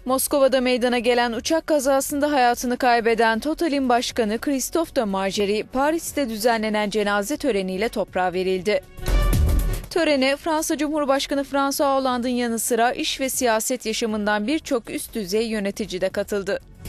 Moskova'da meydana gelen uçak kazasında hayatını kaybeden Total'in başkanı Christophe de Margerie, Paris'te düzenlenen cenaze töreniyle toprağa verildi. Törene Fransa Cumhurbaşkanı François Hollande'ın yanı sıra iş ve siyaset yaşamından birçok üst düzey yönetici de katıldı.